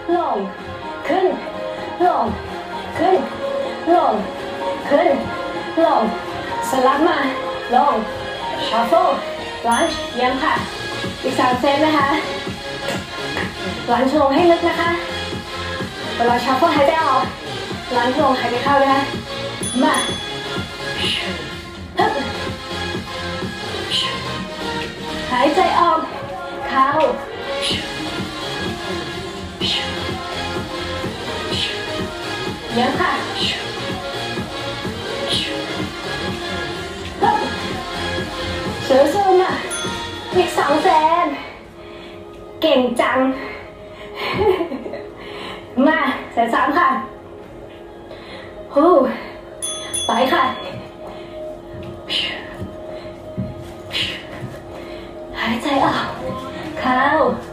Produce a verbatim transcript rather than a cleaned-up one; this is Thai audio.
ลงขึ้นลงขึ้นลงขึ้นลงสลับมาลงชัฟเฟิลลันช์เยี่ยมค่ะอีกสามเซตนะคะลันช์ลงให้ลึกนะคะเวลาชัฟเฟิลหายใจออกลันช์ลงหายใจเข้านะคะมาหายใจออกเข้าเยี่ยมค่ะสู้ๆนะอีกสองเซนเก่งจังมาเซตสามค่ะฮู้ไปค่ะหายใจออกเข้า